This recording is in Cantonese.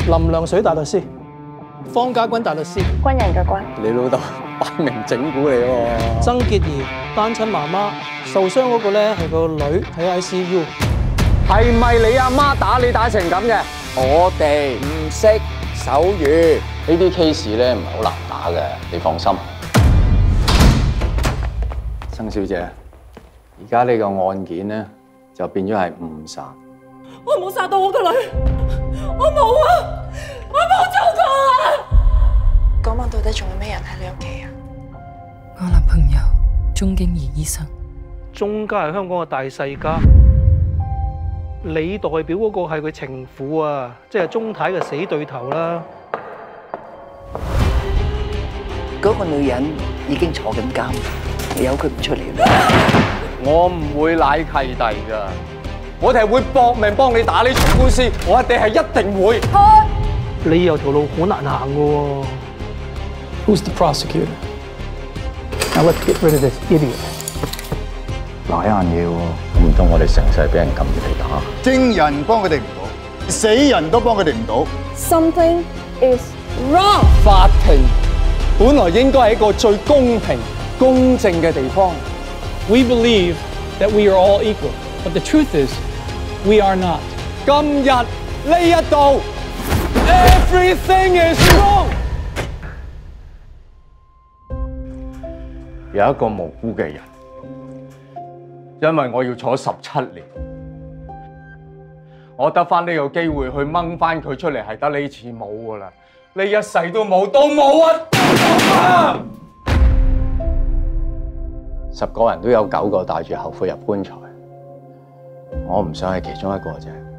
林良水大律師，方家軍大律師， 軍人嘅軍。 你老豆擺明整蠱你喎。 曾潔儀單親媽媽，受傷嗰個咧係個女喺 ICU。 係咪你阿媽打你打成咁嘅？我哋唔識手語，呢啲 case 咧唔係好難打嘅，你放心。曾小姐，而家呢個案件咧就變咗係誤殺。 我冇殺到我個女，我冇啊，我冇做過啊！ 嗰晚到底仲有咩人喺你屋企啊？ 我男朋友鐘經儀醫生。 鐘家係香港嘅大世家，你代表嗰個係佢情婦啊，即係鐘太嘅死對頭啦。 嗰個女人已經坐緊監，由佢唔出嚟啦。 我唔會賴契弟㗎，我哋係會搏命幫你打呢場官司，我哋係一定會。 你有條路好難行嘅喎。Who's the prosecutor? Now let's get rid of this idiot. 嗱，一樣嘢喎，唔通我哋成世俾人撳住嚟打？ 證人幫佢哋唔到，死人都幫佢哋唔到。 Something is wrong。 法庭本來應該係一個最公平、公正嘅地方。 We believe that we are all equal, but the truth is, we are not. 今日呢一度 ，everything is wrong。有一個無辜嘅人，因為我要坐17年，我得翻呢個機會去掹翻佢出嚟，係得呢次冇噶啦，呢一世都冇，都冇啊！10個人都有9個帶住後悔入棺材，我唔想係其中一個啫。